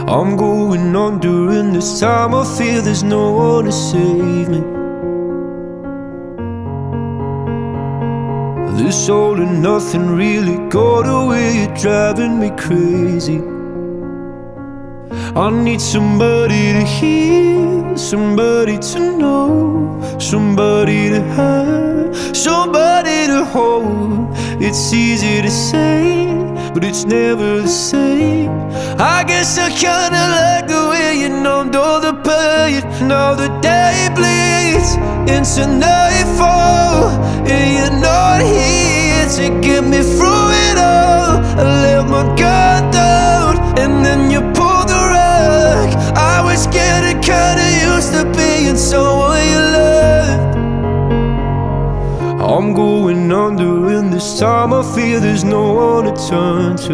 I'm going on during this time. I feel there's no one to save me. This all and nothing really got away. You're driving me crazy. I need somebody to hear, somebody to know, somebody to have, somebody to hold. It's easy to say, but it's never the same. I guess I kinda like the way you numbed all the pain. Now the day bleeds into nightfall, and you're not here to get me through it all. I let my guard down, and then you pulled the rug. I was getting kinda used to being someone you loved. I'm going under, and this time I feel there's no one to turn to.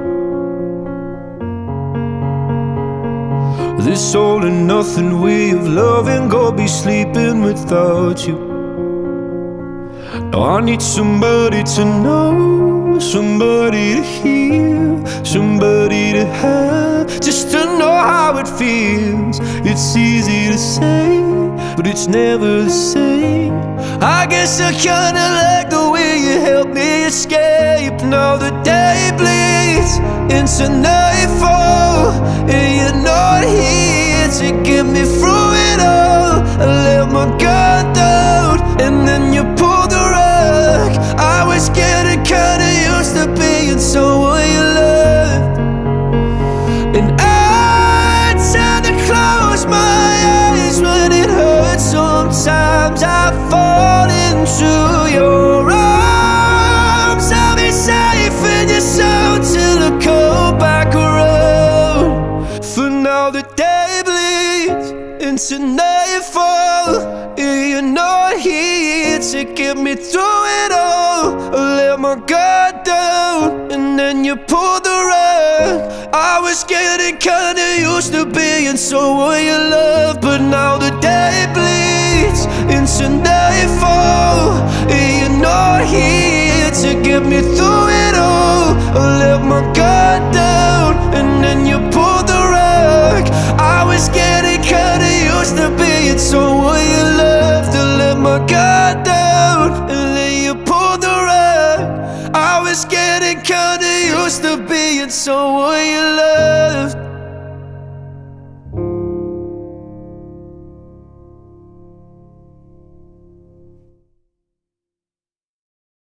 This all and nothing way of loving, gonna be sleeping without you. Now I need somebody to know, somebody to hear, somebody to have, just to know how it feels. It's easy to say, but it's never the same. I guess I kinda like the way you helped me escape. Now the day bleeds into nightfall, and you're not here to get me through it all. I let my guard down, and then you pulled the rug. I was getting kinda used to being someone you loved. And I tend to close my eyes when it hurts. Sometimes I fall into your arms. I'll be safe in your soul till I come back around. For now the day bleeds into nightfall, and you're not here to get me through it all. I let my guard down, and then you pulled the rug. I was getting kinda used to being someone you love, but now the day bleeds into nightfall, and you're not here to get me through it all. I let my guard down, and then you pulled the rug. I was getting kinda used to being someone you loved. I let my guard down, and then you pulled the rug. I was getting kinda used to being someone you loved.